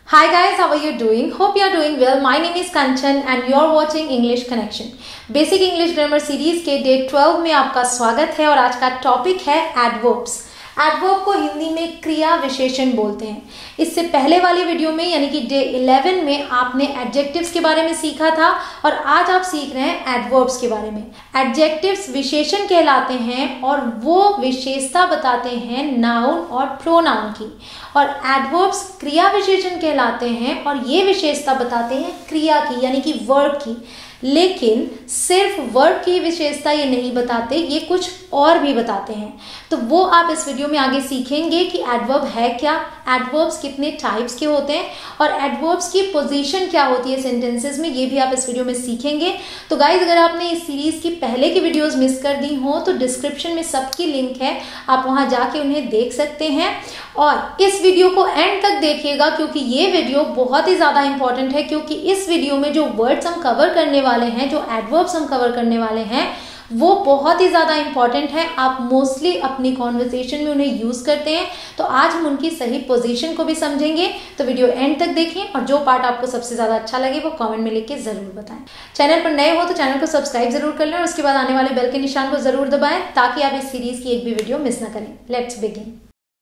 Hi guys, how are you doing? Hope you are doing well. My name is Kanchan and you are watching English Connection. Basic English grammar series के day 12 में आपका स्वागत है और आज का topic है एडवर्ब्स। एडवर्ब को हिंदी में क्रिया विशेषण बोलते हैं। इससे पहले वाली वीडियो में यानी कि डे 11 में आपने एडजेक्टिव्स के बारे में सीखा था और आज आप सीख रहे हैं एडवर्ब्स के बारे में। एडजेक्टिव्स विशेषण कहलाते हैं और वो विशेषता बताते हैं नाउन और प्रोनाउन की, और एडवर्ब्स क्रिया विशेषण कहलाते हैं और ये विशेषता बताते हैं क्रिया की यानी कि वर्ब की। लेकिन सिर्फ वर्ब की विशेषता ये नहीं बताते, ये कुछ और भी बताते हैं। तो वो आप इस वीडियो में आगे सीखेंगे कि एडवर्ब है क्या, एडवर्ब्स कितने टाइप्स के होते हैं और एडवर्ब्स की पोजीशन क्या होती है सेंटेंसेस में, ये भी आप इस वीडियो में सीखेंगे। तो गाइज, अगर आपने इस सीरीज की पहले की वीडियोस मिस कर दी हो तो डिस्क्रिप्शन में सबकी लिंक है, आप वहां जाके उन्हें देख सकते हैं। और इस वीडियो को एंड तक देखिएगा क्योंकि ये वीडियो बहुत ही ज्यादा इंपॉर्टेंट है, क्योंकि इस वीडियो में जो वर्ड्स हम कवर करने वाले हैं, जो एडवर्ब्स हम कवर करने वाले हैं, वो बहुत ही ज्यादा इंपॉर्टेंट है। आप मोस्टली अपनी कॉन्वर्सेशन में उन्हें यूज करते हैं, तो आज हम उनकी सही पोजीशन को भी समझेंगे। तो वीडियो एंड तक देखें और जो पार्ट आपको सबसे ज्यादा अच्छा लगे वो कमेंट में लिख के जरूर बताएं। चैनल पर नए हो तो चैनल को सब्सक्राइब जरूर कर लें और उसके बाद आने वाले बेल के निशान को जरूर दबाएं ताकि आप इस सीरीज की एक भी वीडियो मिस ना करें। Let's begin.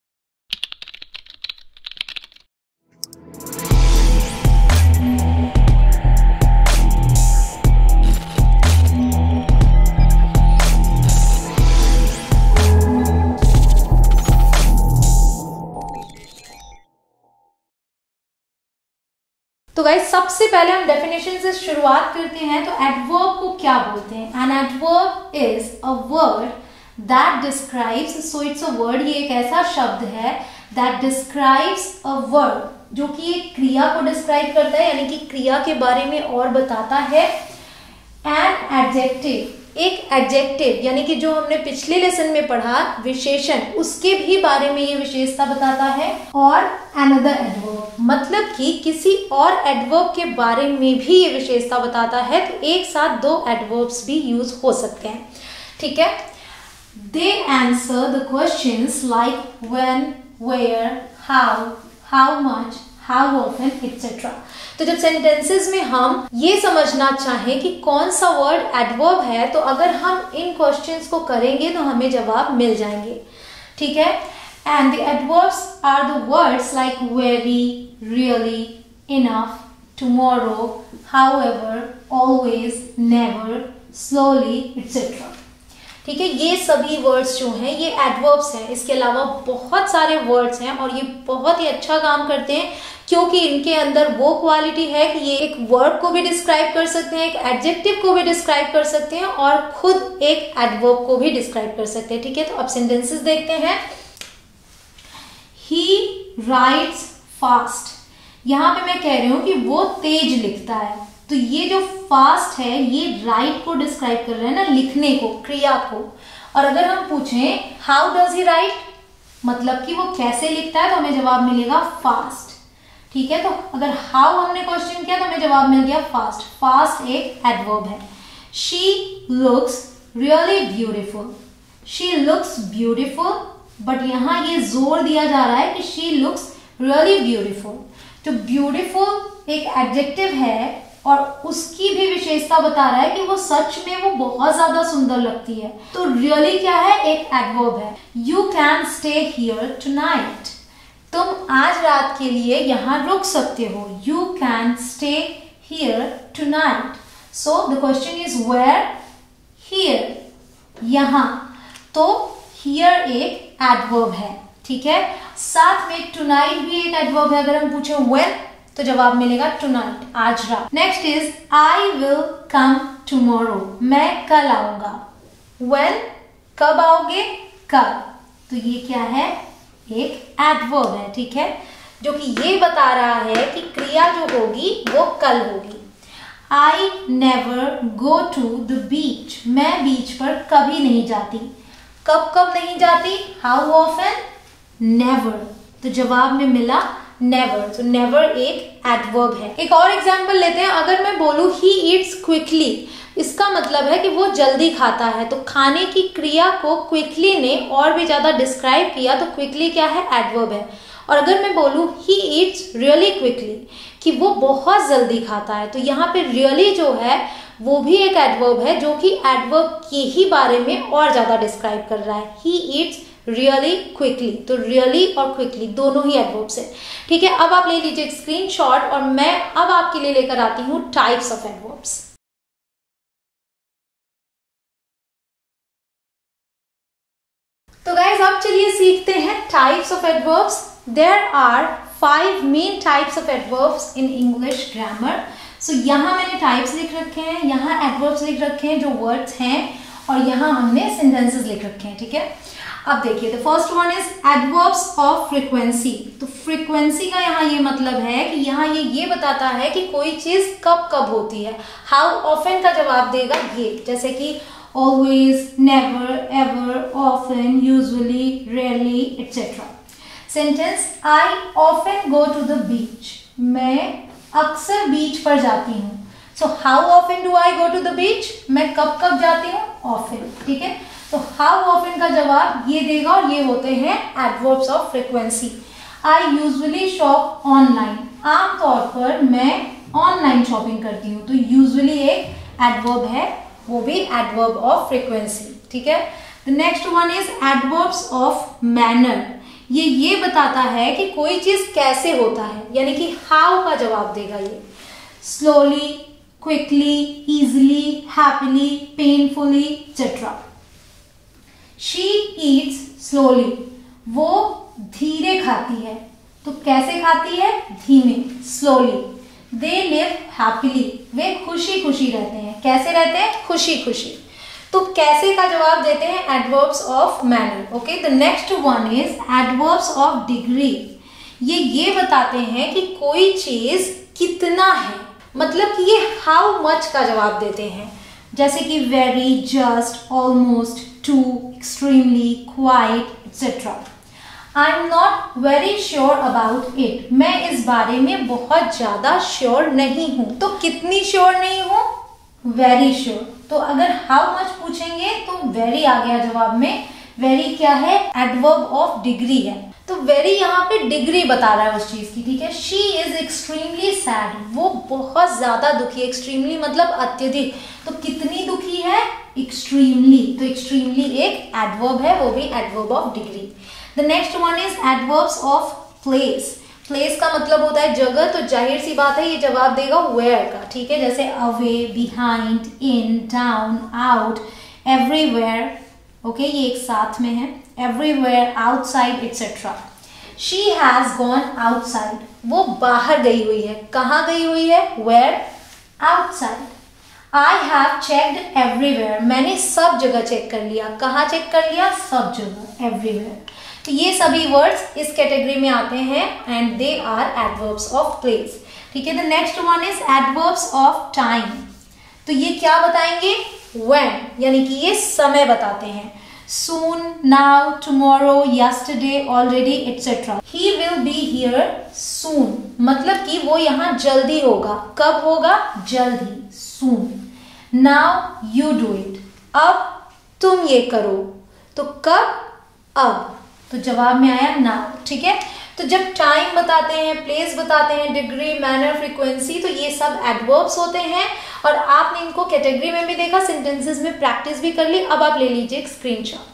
तो गाइस, सबसे पहले हम डेफिनेशन से शुरुआत करते हैं। तो एडवर्ब को क्या बोलते हैं? An adverb is a word that describes, so it's a word, ये एक ऐसा शब्द है दैट डिस्क्राइब्स अ वर्ड, जो कि एक क्रिया को डिस्क्राइब करता है यानी कि क्रिया के बारे में और बताता है। एन एडजेक्टिव, एक एडजेक्टिव यानी कि जो हमने पिछले लेसन में पढ़ा विशेषण, उसके भी बारे में ये विशेषता बताता है। और अनदर एडवर्ब, मतलब कि किसी और एडवर्ब के बारे में भी ये विशेषता बताता है। तो एक साथ दो एडवर्ब्स भी यूज हो सकते हैं, ठीक है। They answer the questions like when, where, how much, how often etcetera. तो जब सेंटेंसेस में हम ये समझना चाहें कि कौन सा वर्ड एडवर्ब है, तो अगर हम इन क्वेश्चंस को करेंगे तो हमें जवाब मिल जाएंगे, ठीक है। And the adverbs are the words like very, really, enough, tomorrow, however, always, never, slowly etcetera, ठीक है। ये सभी वर्ड्स जो हैं ये एडवर्ब्स हैं। इसके अलावा बहुत सारे वर्ड्स हैं और ये बहुत ही अच्छा काम करते हैं क्योंकि इनके अंदर वो क्वालिटी है कि ये एक वर्ड को भी डिस्क्राइब कर सकते हैं, एक एडजेक्टिव को भी डिस्क्राइब कर सकते हैं और खुद एक एडवर्ब को भी डिस्क्राइब कर सकते हैं, ठीक है। तो अब सेंटेंसेस देखते हैं। ही राइट्स फास्ट, यहां पे मैं कह रही हूं कि वो तेज लिखता है, तो ये जो फास्ट है ये राइट को डिस्क्राइब कर रहा है ना, लिखने को, क्रिया को। और अगर हम पूछें हाउ डज ही राइट, मतलब कि वो कैसे लिखता है, तो हमें जवाब मिलेगा फास्ट, ठीक है। तो अगर हाउ हमने क्वेश्चन किया तो हमें जवाब मिल गया फास्ट। फास्ट एक एडवर्ब है। She looks really beautiful, she looks beautiful, but यहां ये जोर दिया जा रहा है कि शी लुक्स रियली ब्यूटीफुल। तो ब्यूटीफुल एक एडजेक्टिव है और उसकी भी विशेषता बता रहा है कि वो सच में वो बहुत ज्यादा सुंदर लगती है। तो रियली क्या है? एक एडवर्ब है। You can stay here tonight, तुम आज रात के लिए यहाँ रुक सकते हो। You can stay here tonight. So the question is where, here, यहाँ। तो हियर एक एडवर्ब है, ठीक है। साथ में टुनाइट भी एक एडवर्ब है। अगर हम पूछे व्हेन तो जवाब मिलेगा टुनाइट, आज रात। Next is I will come tomorrow, मैं कल आऊंगा। व्हेन, कब आओगे, कल। तो ये क्या है? एक एडवर्ब है, ठीक है, जो कि ये बता रहा है कि क्रिया जो होगी वो कल होगी। I never go to the beach, मैं बीच पर कभी नहीं जाती। कब कब नहीं जाती? How often, never. तो जवाब में मिला नेवर। तो नेवर एक एडवर्ब है। एक और एग्जांपल लेते हैं। अगर मैं बोलूं ही ईट्स क्विकली, इसका मतलब है कि वो जल्दी खाता है। तो खाने की क्रिया को क्विकली ने और भी ज्यादा डिस्क्राइब किया, तो क्विकली क्या है? एडवर्ब है। और अगर मैं बोलूँ ही ईट्स रियली क्विकली, कि वो बहुत जल्दी खाता है, तो यहाँ पे रियली जो है वो भी एक एडवर्ब है जो कि एडवर्ब के ही बारे में और ज्यादा डिस्क्राइब कर रहा है। ही ईट्स रियली क्विकली, तो रियली और क्विकली दोनों ही एडवर्ब्स है। ठीक है, अब आप ले लीजिए एक स्क्रीनशॉट और मैं अब आपके लिए लेकर आती हूँ टाइप्स ऑफ एडवर्ब्स। तो गाइज अब चलिए सीखते हैं types of adverbs. There are 5 main types of adverbs in English grammar. So यहाँ मैंने टाइप्स लिख रखे हैं, यहाँ एडवर्ब्स लिख रखे हैं जो वर्ड्स हैं, और यहाँ हमने सेंटेंसेस लिख रखे हैं। ठीक है, अब देखिए the first one is adverbs of frequency. तो फ्रीक्वेंसी का यहाँ ये मतलब है कि यहाँ ये बताता है कि कोई चीज कब कब होती है। हाउ ऑफन का जवाब देगा ये, जैसे कि always, never, ever, often, usually, rarely etcetera. Sentence I often go to the beach, मैं अक्सर बीच पर जाती हूँ। So how often do I go to the beach, मैं कब कब जाती हूँ, ऑफन। ठीक है, तो हाउ ऑफन का जवाब ये देगा और ये होते हैं adverbs of frequency. I usually shop online, आमतौर पर मैं ऑनलाइन शॉपिंग करती हूँ, तो यूजुअली एक एडवर्ब है, वो भी एडवर्ब ऑफ फ्रीक्वेंसी। ठीक है, the next one is adverbs of manner. ये बताता है कि कोई चीज कैसे होता है, यानी कि हाउ का जवाब देगा ये। Slowly, quickly, easily, happily, painfully etcetera. She eats slowly, वो धीरे खाती है, तो कैसे खाती है, धीमे, स्लोली। दे लिव हैप्पीली, वे खुशी खुशी रहते हैं, कैसे रहते हैं, खुशी खुशी। तो कैसे का जवाब देते हैं adverbs of manner. Okay, the next one is adverbs of degree. ये बताते हैं कि कोई चीज कितना है, मतलब कि ये हाउ मच का जवाब देते हैं, जैसे कि very, just, almost, too, extremely, quite etcetera. I am not very sure about it, मैं इस बारे में बहुत ज्यादा श्योर नहीं हूं। तो कितनी श्योर नहीं हूं, वेरी श्योर। तो अगर हाउ मच पूछेंगे तो वेरी आ गया जवाब में। वेरी क्या है, एडवर्ब ऑफ डिग्री है, तो वेरी यहाँ पे डिग्री बता रहा है उस चीज की। ठीक है, शी इज एक्सट्रीमली सैड, वो बहुत ज्यादा दुखी है। एक्सट्रीमली मतलब अत्यधिक, तो कितनी दुखी है, एक्सट्रीमली, तो एक्सट्रीमली एक एडवर्ब है, वो भी adverb of degree. The next one is adverbs of place. Place का मतलब होता है जगह, तो जाहिर सी बात है ये जवाब देगा वेयर का। ठीक है, जैसे away, behind, in, down, out, everywhere. Okay, ये एक साथ में है, everywhere, outside etcetera. She has gone outside, वो बाहर गई हुई है, कहाँ गई हुई है, where, outside. I have checked everywhere, मैंने सब जगह चेक कर लिया, कहाँ चेक कर लिया, सब जगह, एवरीवेयर। तो ये सभी वर्ड्स इस कैटेगरी में आते हैं and they are adverbs of place. ठीक है, the next one is adverbs of time. तो ये क्या बताएंगे, व्हेन, यानी कि ये समय बताते हैं। Soon, now, tomorrow, yesterday, already etcetera. He will be here soon, मतलब कि वो यहाँ जल्दी होगा, कब होगा, जल्दी, soon. Now you do it, अब तुम ये करो, तो कब, अब, तो जवाब में आया नाउ। ठीक है, तो जब टाइम बताते हैं, प्लेस बताते हैं, डिग्री, मैनर, फ्रीक्वेंसी, तो ये सब एडवर्ब्स होते हैं और आपने इनको कैटेगरी में भी देखा, सेंटेंसेस में प्रैक्टिस भी कर ली। अब आप ले लीजिए एक स्क्रीनशॉट।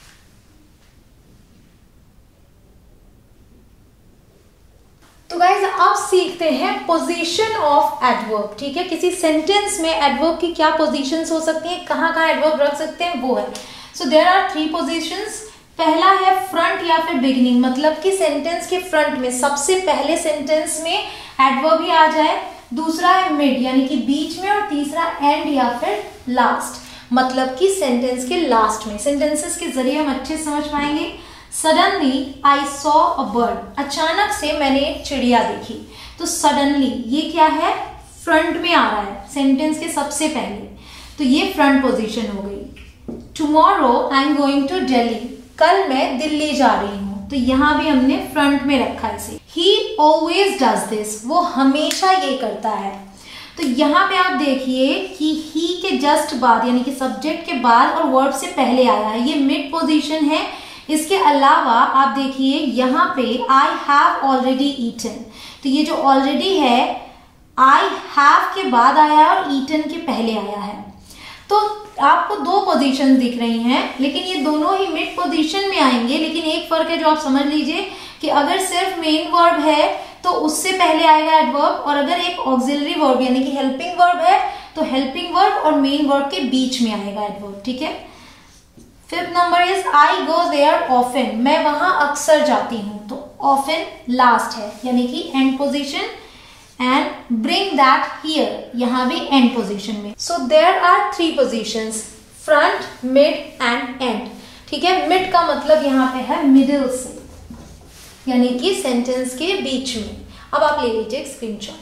तो गाइज अब सीखते हैं पोजीशन ऑफ एडवर्ब। ठीक है, किसी सेंटेंस में एडवर्ब की क्या पोजीशंस हो सकती हैं, कहाँ कहाँ एडवर्ब रख सकते हैं, वो है। So there are 3 positions. पहला है फ्रंट या फिर बिगिनिंग, मतलब कि सेंटेंस के फ्रंट में, सबसे पहले सेंटेंस में एडवर्ब ही आ जाए। दूसरा है मिड, यानी कि बीच में, और तीसरा एंड या फिर लास्ट, मतलब कि सेंटेंस के लास्ट में। सेंटेंसेस के जरिए हम अच्छे से समझ पाएंगे। Suddenly I saw a bird, अचानक से मैंने एक चिड़िया देखी। तो सडनली ये क्या है, फ्रंट में आ रहा है सेंटेंस के सबसे पहले, तो ये फ्रंट पोजीशन हो गई। Tomorrow I am going to Delhi, कल मैं दिल्ली जा रही हूँ, तो यहाँ भी हमने फ्रंट में रखा है इसे। ही ऑलवेज डज दिस, वो हमेशा ये करता है। तो यहाँ पे आप देखिए कि ही के जस्ट बाद, यानी कि सब्जेक्ट के बाद और वर्ब से पहले आया है, ये मिड पोजीशन है, इसके अलावा आप देखिए यहाँ पे आई हैव ऑलरेडी ईटन, तो ये जो ऑलरेडी है आई हैव के बाद आया है और ईटन के पहले आया है। तो आपको दो पोजीशन दिख रही हैं, लेकिन ये दोनों ही मिड पोजीशन में आएंगे। लेकिन एक फर्क है जो आप समझ लीजिए कि अगर सिर्फ मेन वर्ब है तो उससे पहले आएगा एडवर्ब, और अगर एक ऑक्सिलरी वर्ब यानी कि हेल्पिंग वर्ब है तो हेल्पिंग वर्ब और मेन वर्ब के बीच में आएगा एडवर्ब, ठीक है। Fifth number is I go there often, मैं वहां अक्सर जाती हूं, तो ऑफन लास्ट है यानी कि end position, and bring that here यहां भी एंड पोजीशन में। So there are 3 positions, front, mid and end, ठीक है। मिड का मतलब यहां पे है मिडिल से, यानी कि सेंटेंस के बीच में। अब आप ले लीजिए एक screenshot.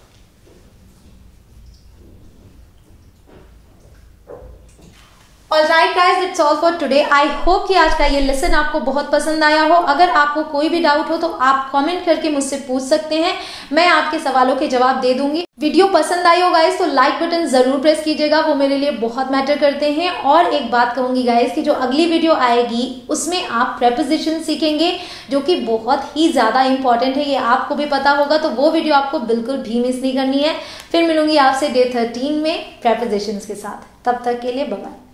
Alright guys, that's all for today. I hope कि आज का ये लेसन आपको बहुत पसंद आया हो। अगर आपको कोई भी डाउट हो तो आप कमेंट करके मुझसे पूछ सकते हैं, मैं आपके सवालों के जवाब दे दूंगी। वीडियो पसंद आई हो गाइस तो लाइक बटन जरूर प्रेस कीजिएगा, वो मेरे लिए बहुत मैटर करते हैं। और एक बात कहूंगी गाइस कि जो अगली वीडियो आएगी उसमें आप प्रेपोजिशन सीखेंगे, जो कि बहुत ही ज्यादा इंपॉर्टेंट है, ये आपको भी पता होगा। तो वो वीडियो आपको बिल्कुल भी मिस नहीं करनी है। फिर मिलूंगी आपसे डे 13 में प्रेपोजिशंस के साथ। तब तक के लिए बाय बाय।